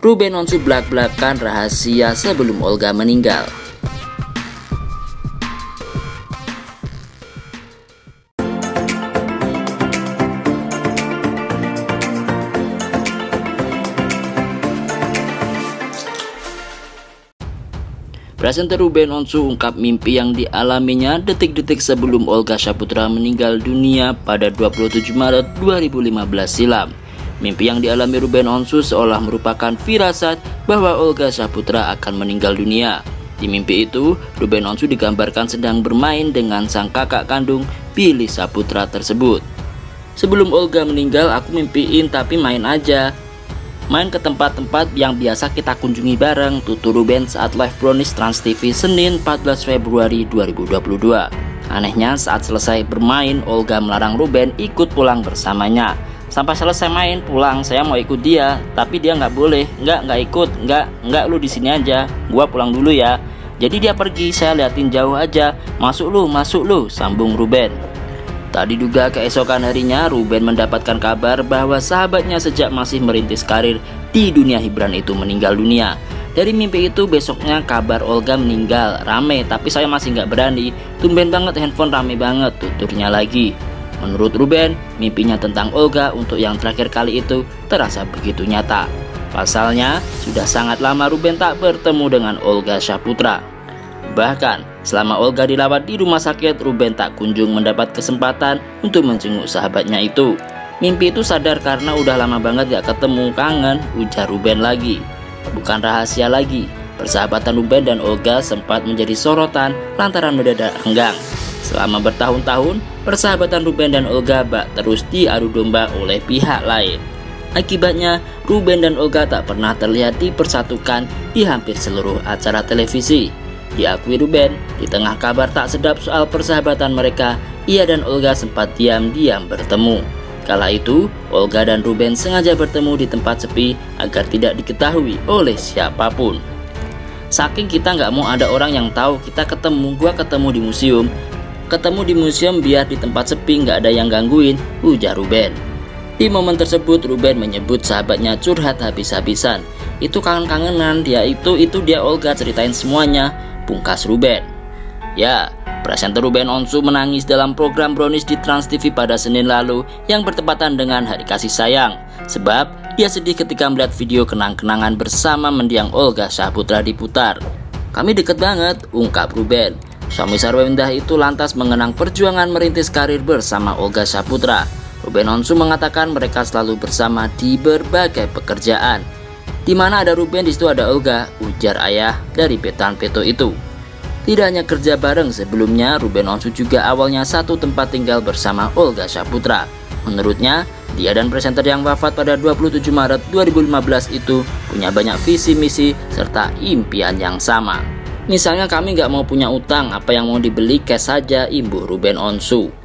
Ruben Onsu belak-belakan rahasia sebelum Olga meninggal. Presenter Ruben Onsu ungkap mimpi yang dialaminya detik-detik sebelum Olga Saputra meninggal dunia pada 27 Maret 2015 silam. Mimpi yang dialami Ruben Onsu seolah merupakan firasat bahwa Olga Saputra akan meninggal dunia. Di mimpi itu, Ruben Onsu digambarkan sedang bermain dengan sang kakak kandung Billy Saputra tersebut. "Sebelum Olga meninggal aku mimpiin tapi main aja. Main ke tempat-tempat yang biasa kita kunjungi bareng," tutur Ruben saat live brownies Trans TV Senin 14 Februari 2022. Anehnya saat selesai bermain, Olga melarang Ruben ikut pulang bersamanya. "Sampai selesai main pulang, saya mau ikut dia, tapi dia nggak boleh. Nggak ikut, nggak lu di sini aja. Gua pulang dulu ya." Jadi dia pergi, saya liatin jauh aja. Masuk lu, sambung Ruben. Tak diduga keesokan harinya, Ruben mendapatkan kabar bahwa sahabatnya sejak masih merintis karir di dunia hiburan itu meninggal dunia. Dari mimpi itu besoknya kabar Olga meninggal rame, tapi saya masih nggak berani. Tumben banget handphone rame banget, tuturnya lagi. Menurut Ruben, mimpinya tentang Olga untuk yang terakhir kali itu terasa begitu nyata. Pasalnya, sudah sangat lama Ruben tak bertemu dengan Olga Saputra. Bahkan, selama Olga dirawat di rumah sakit, Ruben tak kunjung mendapat kesempatan untuk menjenguk sahabatnya itu. "Mimpi itu sadar karena udah lama banget gak ketemu, kangen," ujar Ruben lagi. Bukan rahasia lagi, persahabatan Ruben dan Olga sempat menjadi sorotan lantaran mendadak renggang. Selama bertahun-tahun, persahabatan Ruben dan Olga bak terus diadu domba oleh pihak lain. Akibatnya, Ruben dan Olga tak pernah terlihat dipersatukan di hampir seluruh acara televisi. Diakui Ruben, di tengah kabar tak sedap soal persahabatan mereka, ia dan Olga sempat diam-diam bertemu. Kala itu, Olga dan Ruben sengaja bertemu di tempat sepi agar tidak diketahui oleh siapapun. "Saking kita nggak mau ada orang yang tahu kita ketemu, gua ketemu di museum. Ketemu di museum biar di tempat sepi nggak ada yang gangguin," ujar Ruben. Di momen tersebut, Ruben menyebut sahabatnya curhat habis-habisan. "Itu kangen-kangenan, dia itu dia Olga, ceritain semuanya," pungkas Ruben. Ya, presenter Ruben Onsu menangis dalam program brownies di Trans TV pada Senin lalu yang bertepatan dengan Hari Kasih Sayang. Sebab dia sedih ketika melihat video kenang-kenangan bersama mendiang Olga Saputra diputar. "Kami deket banget," ungkap Ruben. Suami sarwa indah itu lantas mengenang perjuangan merintis karir bersama Olga Saputra. Ruben Onsu mengatakan mereka selalu bersama di berbagai pekerjaan. "Di mana ada Ruben, di situ ada Olga," ujar ayah dari Betan Peto itu. Tidak hanya kerja bareng, sebelumnya Ruben Onsu juga awalnya satu tempat tinggal bersama Olga Saputra. Menurutnya, dia dan presenter yang wafat pada 27 Maret 2015 itu punya banyak visi misi serta impian yang sama. "Misalnya kami nggak mau punya utang, apa yang mau dibeli cash saja," imbuh Ruben Onsu.